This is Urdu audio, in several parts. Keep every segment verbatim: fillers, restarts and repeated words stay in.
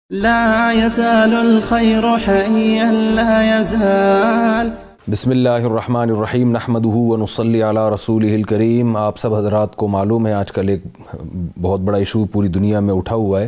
لا يزال الخير حيا لا يزال بسم اللہ الرحمن الرحیم نحمدہ ونصلی علی رسولہ الکریم۔ آپ سب حضرات کو معلوم ہے آج کل ایک بہت بڑا ایشو پوری دنیا میں اٹھا ہوا ہے۔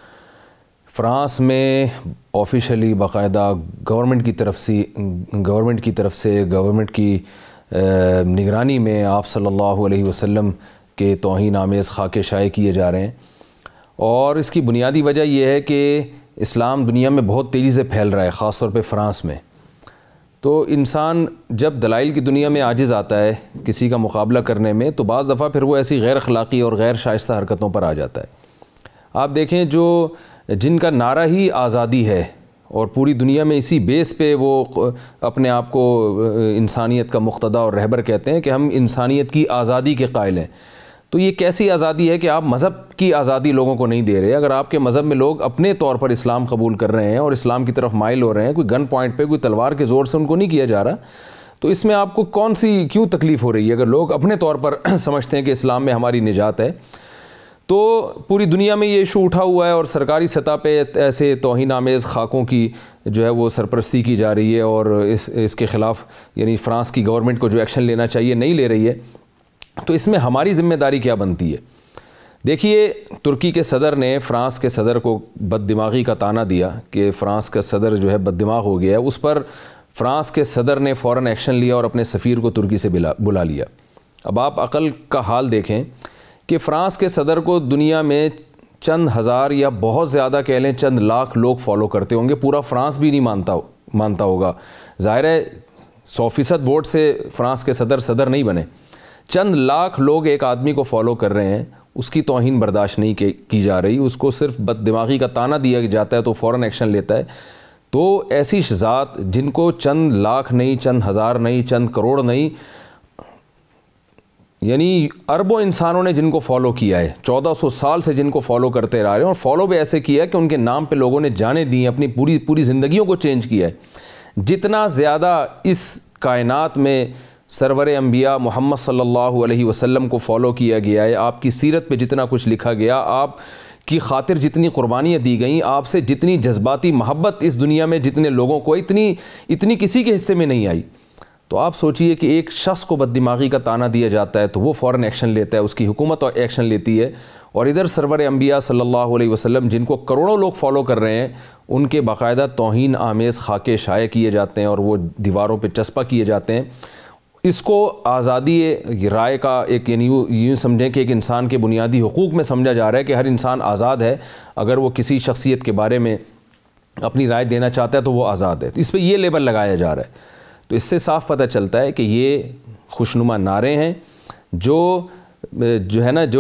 فرانس میں آفیشلی باقاعدہ گورنمنٹ کی طرف سے گورنمنٹ کی طرف سے گورنمنٹ کی نگرانی میں آپ صلی اللہ علیہ وسلم کے توہین آمیز خاکے شائع کیے جا رہے ہیں، اور اس کی بنیادی وجہ یہ ہے کہ اسلام دنیا میں بہت تیزی سے پھیل رہا ہے، خاص طور پہ فرانس میں۔ تو انسان جب دلائل کی دنیا میں عاجز آتا ہے کسی کا مقابلہ کرنے میں، تو بعض دفعہ پھر وہ ایسی غیر اخلاقی اور غیر شائستہ حرکتوں پر آ جاتا ہے۔ آپ دیکھیں جو جن کا نعرہ ہی آزادی ہے اور پوری دنیا میں اسی بیس پہ وہ اپنے آپ کو انسانیت کا مقتدی اور رہبر کہتے ہیں کہ ہم انسانیت کی آزادی کے قائل ہیں، تو یہ کیسی آزادی ہے کہ آپ مذہب کی آزادی لوگوں کو نہیں دے رہے؟ اگر آپ کے مذہب میں لوگ اپنے طور پر اسلام قبول کر رہے ہیں اور اسلام کی طرف مائل ہو رہے ہیں، کوئی گن پوائنٹ پہ کوئی تلوار کے زور سے ان کو نہیں کیا جا رہا، تو اس میں آپ کو کون سی کیوں تکلیف ہو رہی ہے اگر لوگ اپنے طور پر سمجھتے ہیں کہ اسلام میں ہماری نجات ہے؟ تو پوری دنیا میں یہ ایشو اٹھا ہوا ہے اور سرکاری سطح پہ ایسے توہین آمیز خاکوں کی جو ہے وہ سرپرستی کی جا رہی ہے، اور اس اس کے خلاف یعنی فرانس کی گورنمنٹ کو جو ایکشن لینا چاہیے نہیں لے رہی ہے۔ تو اس میں ہماری ذمہ داری کیا بنتی ہے؟ دیکھیے، ترکی کے صدر نے فرانس کے صدر کو بد دماغی کا طعنہ دیا کہ فرانس کا صدر جو ہے بد دماغ ہو گیا ہے۔ اس پر فرانس کے صدر نے فوراً ایکشن لیا اور اپنے سفیر کو ترکی سے بلا لیا۔ اب آپ عقل کا حال دیکھیں کہ فرانس کے صدر کو دنیا میں چند ہزار یا بہت زیادہ کہہ لیں چند لاکھ لوگ فالو کرتے ہوں گے، پورا فرانس بھی نہیں مانتا مانتا ہوگا۔ ظاہر ہے سو فیصد ووٹ سے فرانس کے صدر صدر نہیں بنے، چند لاکھ لوگ ایک آدمی کو فالو کر رہے ہیں، اس کی توہین برداشت نہیں کی جا رہی، اس کو صرف بد دماغی کا طعنہ دیا جاتا ہے تو فوراً ایکشن لیتا ہے۔ تو ایسی ذات جن کو چند لاکھ نہیں، چند ہزار نہیں، چند کروڑ نہیں، یعنی اربوں انسانوں نے جن کو فالو کیا ہے، چودہ سو سال سے جن کو فالو کرتے رہ رہے ہیں، اور فالو بھی ایسے کیا ہے کہ ان کے نام پہ لوگوں نے جانیں دی ہیں، اپنی پوری پوری زندگیوں کو چینج کیا ہے۔ جتنا زیادہ اس کائنات میں سرور انبیاء محمد صلی اللہ علیہ وسلم کو فالو کیا گیا ہے، آپ کی سیرت پہ جتنا کچھ لکھا گیا، آپ کی خاطر جتنی قربانیاں دی گئیں، آپ سے جتنی جذباتی محبت اس دنیا میں جتنے لوگوں کو اتنی اتنی کسی کے حصے میں نہیں آئی، تو آپ سوچئے کہ ایک شخص کو بد دماغی کا طعنہ دیا جاتا ہے تو وہ فوراً ایکشن لیتا ہے، اس کی حکومت اور ایکشن لیتی ہے، اور ادھر سرور انبیاء صلی اللہ علیہ وسلم جن کو کروڑوں لوگ فالو کر رہے ہیں، ان کے باقاعدہ توہین آمیز خاکے شائع کیے جاتے ہیں اور وہ دیواروں پہ چسپاں کیے جاتے ہیں۔ اس کو آزادی رائے کا ایک یعنی یوں سمجھیں کہ ایک انسان کے بنیادی حقوق میں سمجھا جا رہا ہے کہ ہر انسان آزاد ہے، اگر وہ کسی شخصیت کے بارے میں اپنی رائے دینا چاہتا ہے تو وہ آزاد ہے، اس پہ یہ لیبل لگایا جا رہا ہے۔ تو اس سے صاف پتہ چلتا ہے کہ یہ خوشنما نعرے ہیں جو جو ہے نا جو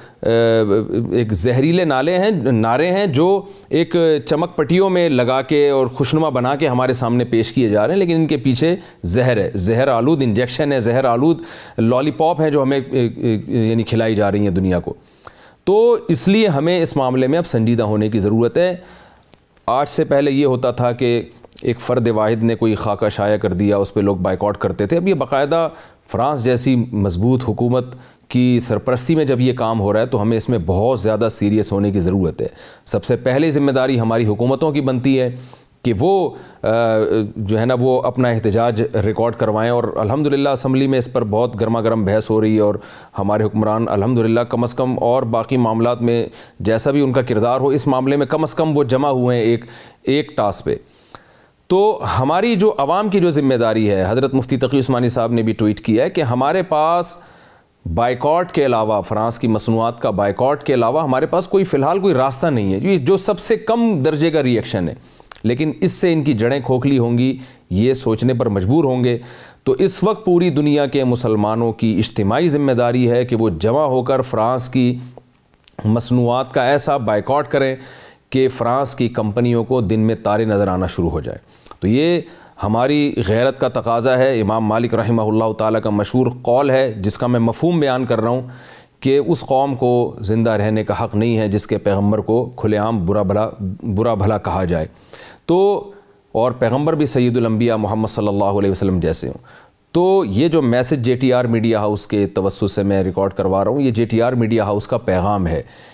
ایک زہریلے نالے ہیں نعرے ہیں جو ایک چمک پٹیوں میں لگا کے اور خوشنما بنا کے ہمارے سامنے پیش کیے جا رہے ہیں، لیکن ان کے پیچھے زہر ہے، زہر آلود انجیکشن ہے، زہر آلود لالی پاپ ہیں جو ہمیں یعنی کھلائی جا رہی ہیں دنیا کو۔ تو اس لیے ہمیں اس معاملے میں اب سنجیدہ ہونے کی ضرورت ہے۔ آج سے پہلے یہ ہوتا تھا کہ ایک فرد واحد نے کوئی خاکہ شائع کر دیا، اس پہ لوگ بائیکاٹ کرتے تھے، اب یہ باقاعدہ فرانس جیسی مضبوط حکومت کی سرپرستی میں جب یہ کام ہو رہا ہے تو ہمیں اس میں بہت زیادہ سیریس ہونے کی ضرورت ہے۔ سب سے پہلے ذمہ داری ہماری حکومتوں کی بنتی ہے کہ وہ جو ہے نا وہ اپنا احتجاج ریکارڈ کروائیں، اور الحمدللہ اسمبلی میں اس پر بہت گرما گرم بحث ہو رہی ہے، اور ہمارے حکمران الحمدللہ کم از کم اور باقی معاملات میں جیسا بھی ان کا کردار ہو، اس معاملے میں کم از کم وہ جمع ہوئے ہیں ایک ایک ٹاس پہ۔ تو ہماری جو عوام کی جو ذمہ داری ہے، حضرت مفتی تقی عثمانی صاحب نے بھی ٹویٹ کیا ہے کہ ہمارے پاس بائیکاٹ کے علاوہ، فرانس کی مصنوعات کا بائیکاٹ کے علاوہ ہمارے پاس کوئی فی الحال کوئی راستہ نہیں ہے، جو سب سے کم درجے کا ری ایکشن ہے، لیکن اس سے ان کی جڑیں کھوکھلی ہوں گی، یہ سوچنے پر مجبور ہوں گے۔ تو اس وقت پوری دنیا کے مسلمانوں کی اجتماعی ذمہ داری ہے کہ وہ جمع ہو کر فرانس کی مصنوعات کا ایسا بائیکاٹ کریں کہ فرانس کی کمپنیوں کو دن میں تارے نظر آنا شروع ہو جائے۔ تو یہ ہماری غیرت کا تقاضا ہے۔ امام مالک رحمہ اللہ تعالیٰ کا مشہور قول ہے جس کا میں مفہوم بیان کر رہا ہوں کہ اس قوم کو زندہ رہنے کا حق نہیں ہے جس کے پیغمبر کو کھلے عام برا بھلا برا بھلا کہا جائے، تو اور پیغمبر بھی سید الانبیاء محمد صلی اللہ علیہ وسلم جیسے ہوں۔ تو یہ جو message J T R media house کے توسط سے میں ریکارڈ کروا رہا ہوں، یہ J T R media house کا پیغام ہے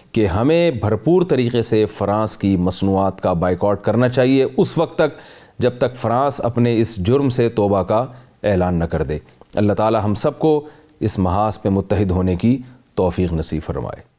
کہ ہمیں بھرپور طریقے سے فرانس کی مصنوعات کا بائیکاٹ کرنا چاہیے اس وقت تک جب تک فرانس اپنے اس جرم سے توبہ کا اعلان نہ کر دے۔ اللہ تعالی ہم سب کو اس محاذ پہ متحد ہونے کی توفیق نصیب فرمائے۔